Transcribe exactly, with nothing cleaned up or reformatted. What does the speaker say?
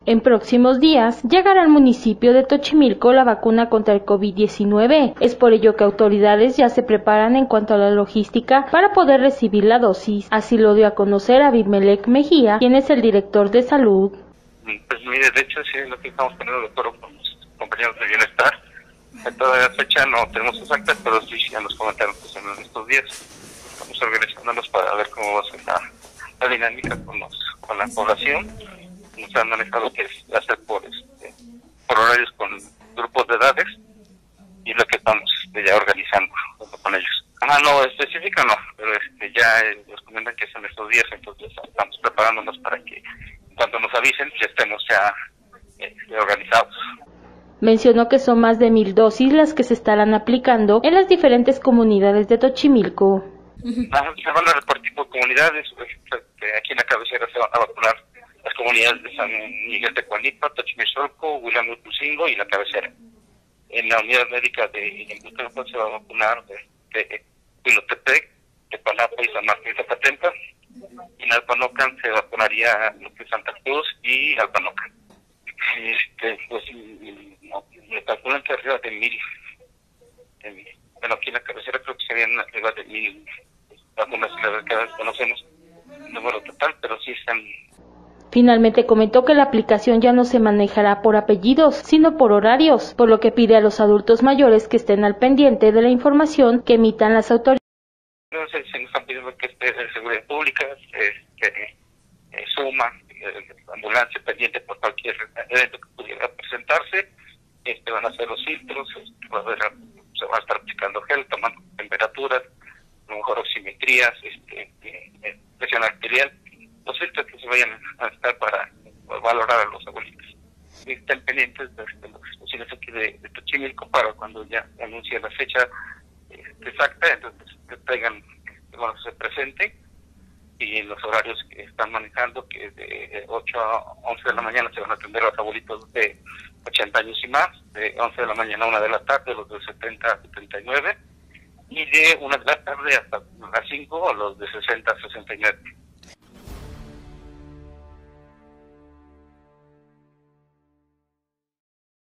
En próximos días llegará al municipio de Xochimilco la vacuna contra el COVID diecinueve. Es por ello que autoridades ya se preparan en cuanto a la logística para poder recibir la dosis. Así lo dio a conocer Abimelec Mejía, quien es el director de salud. Pues mire, de hecho sí es lo que estamos poniendo de acuerdo con los compañeros de bienestar. En toda la fecha no tenemos exactas, pero sí ya nos comentaron pues, en estos días. Estamos organizándonos para ver cómo va a ser la, la dinámica con, los, con la población. Nos han manejado que es hacer por, este, por horarios con grupos de edades y lo que estamos este, ya organizando con ellos. Ah, no, específica no, pero este, ya eh, nos comentan que son estos días, entonces estamos preparándonos para que en cuanto nos avisen ya estemos ya eh, organizados. Mencionó que son más de mil dosis las que se estarán aplicando en las diferentes comunidades de Xochimilco. Ah, se van a repartir por comunidades, este, aquí en la cabecera se van a vacunar las comunidades de San Miguel de Cuanipa, Xochimilco, Huilam Tucingo y la cabecera. En la unidad médica de Yembutelpan se va a vacunar de, de Huilotepec, de Palapa y San Martín de Zacatempa. Y en Alpanocan se vacunaría lo que es Santa Cruz y Alpanocan. Este, pues no, me calculan que arriba de mil, de mil. Bueno, aquí en la cabecera creo que serían arriba de mil vacunas que conocemos el número total, pero sí están. Finalmente comentó que la aplicación ya no se manejará por apellidos, sino por horarios, por lo que pide a los adultos mayores que estén al pendiente de la información que emitan las autoridades. No sé, se nos están pidiendo que esté de seguridad pública, este, eh, suma, eh, ambulancia pendiente por cualquier evento que pudiera presentarse, este, van a hacer los filtros, este, va a haber, se va a estar aplicando gel, tomando temperaturas, a lo mejor oximetrías, este, eh, presión arterial, los filtros que se vayan a estar para valorar a los abuelitos. Y estén pendientes de, de los posibles aquí de, de Xochimilco para cuando ya anuncie la fecha eh, exacta, entonces que traigan, que, bueno, se presenten y en los horarios que están manejando, que de ocho a once de la mañana se van a atender a los abuelitos de ochenta años y más, de once de la mañana a una de la tarde los de setenta a setenta y nueve y de una de la tarde hasta las cinco a los de sesenta a sesenta y nueve.